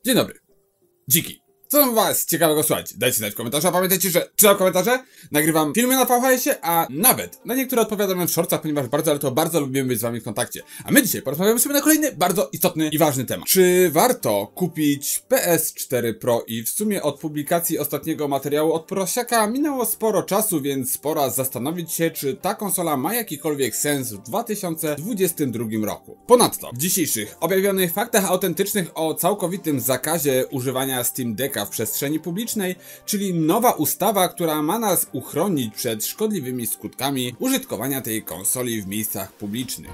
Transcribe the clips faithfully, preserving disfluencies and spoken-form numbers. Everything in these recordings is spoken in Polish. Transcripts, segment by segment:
Dzień dobry. Dziki. Co tam was ciekawego słuchać? Dajcie znać w komentarzu, a pamiętajcie, że czytam komentarze, nagrywam filmy na V H S-ie, a nawet na niektóre odpowiadam w shortsach, ponieważ bardzo, ale to bardzo lubimy być z wami w kontakcie. A my dzisiaj porozmawiamy sobie na kolejny, bardzo istotny i ważny temat. Czy warto kupić P S cztery Pro? I w sumie od publikacji ostatniego materiału od Prosiaka minęło sporo czasu, więc pora zastanowić się, czy ta konsola ma jakikolwiek sens w dwa tysiące dwudziestym drugim roku. Ponadto, w dzisiejszych objawionych faktach autentycznych o całkowitym zakazie używania Steam Decka w przestrzeni publicznej, czyli nowa ustawa, która ma nas uchronić przed szkodliwymi skutkami użytkowania tej konsoli w miejscach publicznych.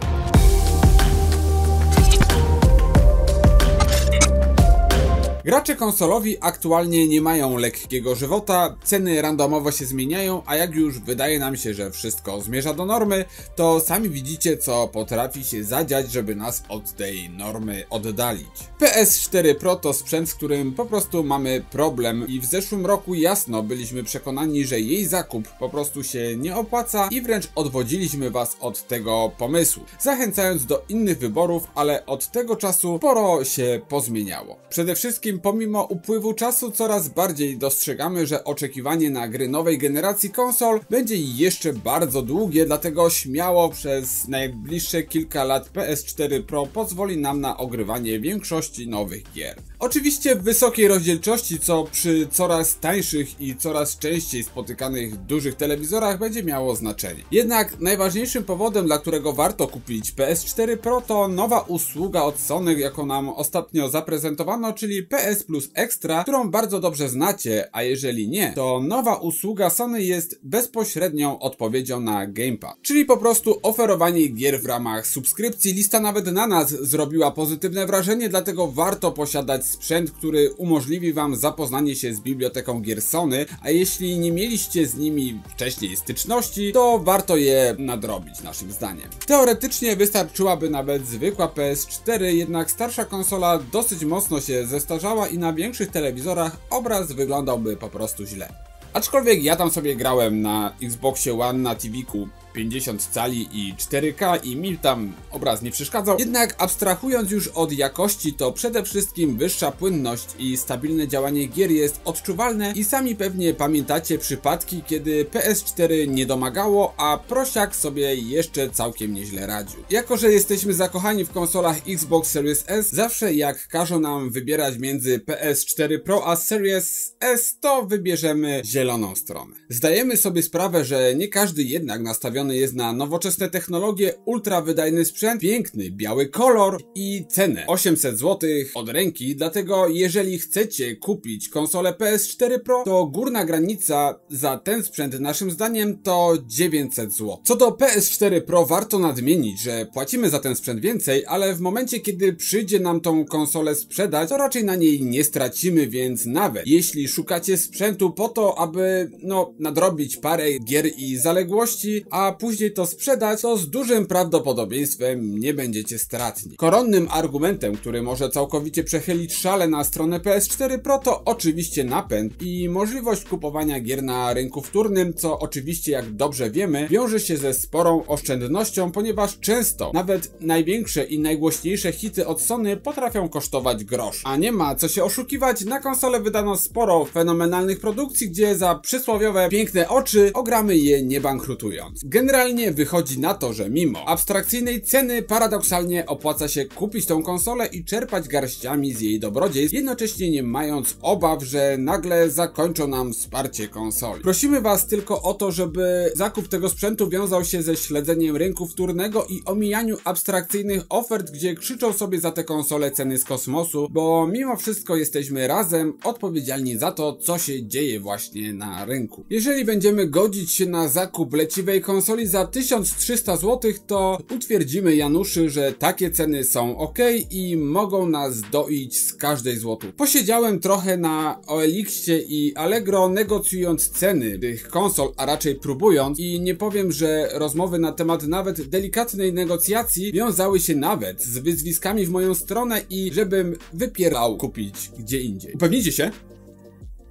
Gracze konsolowi aktualnie nie mają lekkiego żywota, ceny randomowo się zmieniają, a jak już wydaje nam się, że wszystko zmierza do normy, to sami widzicie, co potrafi się zadziać, żeby nas od tej normy oddalić. P S cztery Pro to sprzęt, z którym po prostu mamy problem i w zeszłym roku jasno byliśmy przekonani, że jej zakup po prostu się nie opłaca i wręcz odwodziliśmy was od tego pomysłu, zachęcając do innych wyborów, ale od tego czasu sporo się pozmieniało. Przede wszystkim pomimo upływu czasu coraz bardziej dostrzegamy, że oczekiwanie na gry nowej generacji konsol będzie jeszcze bardzo długie, dlatego śmiało przez najbliższe kilka lat P S cztery Pro pozwoli nam na ogrywanie większości nowych gier. Oczywiście w wysokiej rozdzielczości, co przy coraz tańszych i coraz częściej spotykanych dużych telewizorach będzie miało znaczenie. Jednak najważniejszym powodem, dla którego warto kupić P S cztery Pro, to nowa usługa od Sony, jaką nam ostatnio zaprezentowano, czyli P S Plus Extra, którą bardzo dobrze znacie, a jeżeli nie, to nowa usługa Sony jest bezpośrednią odpowiedzią na Game Pass, czyli po prostu oferowanie gier w ramach subskrypcji. Lista nawet na nas zrobiła pozytywne wrażenie, dlatego warto posiadać sprzęt, który umożliwi wam zapoznanie się z biblioteką gier Sony, a jeśli nie mieliście z nimi wcześniej styczności, to warto je nadrobić naszym zdaniem. Teoretycznie wystarczyłaby nawet zwykła P S cztery, jednak starsza konsola dosyć mocno się zestarzała i na większych telewizorach obraz wyglądałby po prostu źle. Aczkolwiek ja tam sobie grałem na Xboxie One na T V-ku pięćdziesiąt cali i cztery K i mi tam obraz nie przeszkadzał. Jednak abstrahując już od jakości, to przede wszystkim wyższa płynność i stabilne działanie gier jest odczuwalne i sami pewnie pamiętacie przypadki, kiedy P S cztery nie domagało, a Prosiak sobie jeszcze całkiem nieźle radził. Jako że jesteśmy zakochani w konsolach Xbox Series S, zawsze jak każą nam wybierać między P S cztery Pro a Series S, to wybierzemy zieloną stronę. Zdajemy sobie sprawę, że nie każdy jednak nastawiony jest na nowoczesne technologie, ultra wydajny sprzęt, piękny biały kolor i cenę osiemset złotych od ręki, dlatego jeżeli chcecie kupić konsolę P S cztery Pro, to górna granica za ten sprzęt naszym zdaniem to dziewięćset złotych. Co do P S cztery Pro, warto nadmienić, że płacimy za ten sprzęt więcej, ale w momencie kiedy przyjdzie nam tą konsolę sprzedać, to raczej na niej nie stracimy, więc nawet jeśli szukacie sprzętu po to, aby no nadrobić parę gier i zaległości, a później to sprzedać, to z dużym prawdopodobieństwem nie będziecie stratni. Koronnym argumentem, który może całkowicie przechylić szale na stronę P S cztery Pro, to oczywiście napęd i możliwość kupowania gier na rynku wtórnym, co oczywiście, jak dobrze wiemy, wiąże się ze sporą oszczędnością, ponieważ często nawet największe i najgłośniejsze hity od Sony potrafią kosztować grosz. A nie ma co się oszukiwać, na konsolę wydano sporo fenomenalnych produkcji, gdzie za przysłowiowe piękne oczy ogramy je nie bankrutując. Generalnie wychodzi na to, że mimo abstrakcyjnej ceny paradoksalnie opłaca się kupić tą konsolę i czerpać garściami z jej dobrodziejstw, jednocześnie nie mając obaw, że nagle zakończą nam wsparcie konsoli. Prosimy was tylko o to, żeby zakup tego sprzętu wiązał się ze śledzeniem rynku wtórnego i omijaniu abstrakcyjnych ofert, gdzie krzyczą sobie za te konsole ceny z kosmosu, bo mimo wszystko jesteśmy razem odpowiedzialni za to, co się dzieje właśnie na rynku. Jeżeli będziemy godzić się na zakup leciwej konsoli za tysiąc trzysta złotych, to utwierdzimy Januszy, że takie ceny są ok i mogą nas doić z każdej złotówki. Posiedziałem trochę na O L X-ie i Allegro, negocjując ceny tych konsol, a raczej próbując, i nie powiem, że rozmowy na temat nawet delikatnej negocjacji wiązały się nawet z wyzwiskami w moją stronę i żebym wypierał kupić gdzie indziej. Upewnijcie się,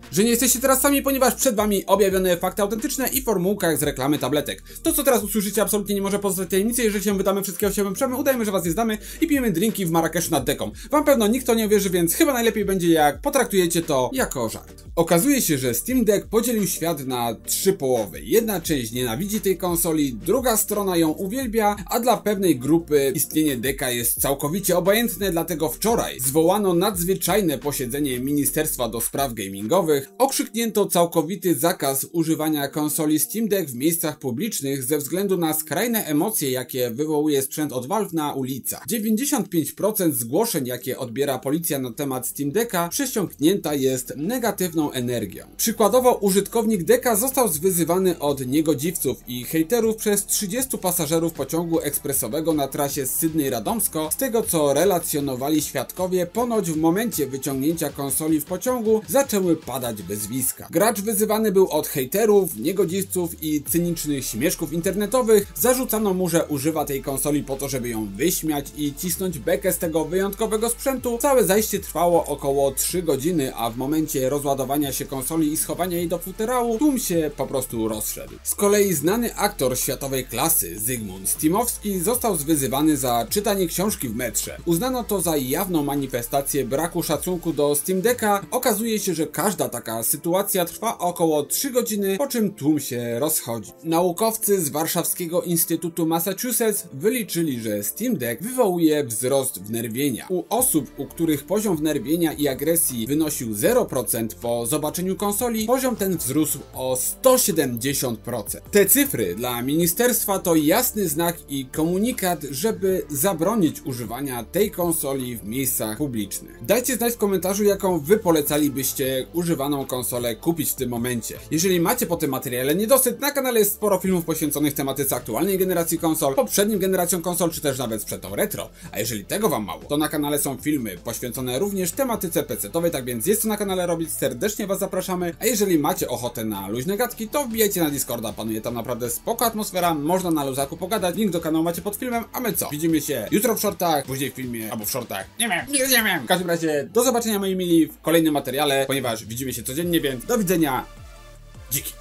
że nie jesteście teraz sami, ponieważ przed wami objawione fakty autentyczne i formułka jak z reklamy tabletek. To, co teraz usłyszycie, absolutnie nie może pozostać tajemnicą. Jeżeli się wydamy wszystkiego, się wyprzemy, udajemy, że was nie znamy i pijemy drinki w Marrakeszu nad deką. Wam pewno nikt to nie wierzy, więc chyba najlepiej będzie, jak potraktujecie to jako żart. Okazuje się, że Steam Deck podzielił świat na trzy połowy. Jedna część nienawidzi tej konsoli, druga strona ją uwielbia, a dla pewnej grupy istnienie deka jest całkowicie obojętne, dlatego wczoraj zwołano nadzwyczajne posiedzenie Ministerstwa do Spraw Gamingowych. Okrzyknięto całkowity zakaz używania konsoli Steam Deck w miejscach publicznych ze względu na skrajne emocje, jakie wywołuje sprzęt od Valve na ulicach. dziewięćdziesiąt pięć procent zgłoszeń, jakie odbiera policja na temat Steam Decka, przesiąknięta jest negatywną energią. Przykładowo użytkownik deka został zwyzywany od niegodziwców i hejterów przez trzydziestu pasażerów pociągu ekspresowego na trasie Sydney-Radomsko. Z tego, co relacjonowali świadkowie, ponoć w momencie wyciągnięcia konsoli w pociągu zaczęły padać wyzwiska. Gracz wyzywany był od hejterów, niegodziwców i cynicznych śmieszków internetowych. Zarzucano mu, że używa tej konsoli po to, żeby ją wyśmiać i cisnąć bekę z tego wyjątkowego sprzętu. Całe zajście trwało około trzy godziny, a w momencie rozładowania się konsoli i schowania jej do futerału, tłum się po prostu rozszedł. Z kolei znany aktor światowej klasy Zygmunt Stimowski został zwyzywany za czytanie książki w metrze. Uznano to za jawną manifestację braku szacunku do Steam Decka. Okazuje się, że każda taka sytuacja trwa około trzy godziny, po czym tłum się rozchodzi. Naukowcy z Warszawskiego Instytutu Massachusetts wyliczyli, że Steam Deck wywołuje wzrost wnerwienia. U osób, u których poziom wnerwienia i agresji wynosił zero procent po zobaczeniu konsoli, poziom ten wzrósł o sto siedemdziesiąt procent. Te cyfry dla ministerstwa to jasny znak i komunikat, żeby zabronić używania tej konsoli w miejscach publicznych. Dajcie znać w komentarzu, jaką wy polecalibyście używaną konsolę kupić w tym momencie. Jeżeli macie po tym materiale niedosyt, na kanale jest sporo filmów poświęconych tematyce aktualnej generacji konsol, poprzednim generacjom konsol, czy też nawet sprzętom retro. A jeżeli tego wam mało, to na kanale są filmy poświęcone również tematyce pecetowej, tak więc jest co na kanale robić, serdecznie was zapraszamy. A jeżeli macie ochotę na luźne gadki, to wbijajcie na Discorda, panuje tam naprawdę spoko atmosfera, można na luzaku pogadać, link do kanału macie pod filmem, a my co? Widzimy się jutro w shortach, później w filmie, albo w shortach, nie wiem, nie wiem. W każdym razie do zobaczenia moi mili w kolejnym materiale, ponieważ widzimy się codziennie, więc do widzenia, dziki.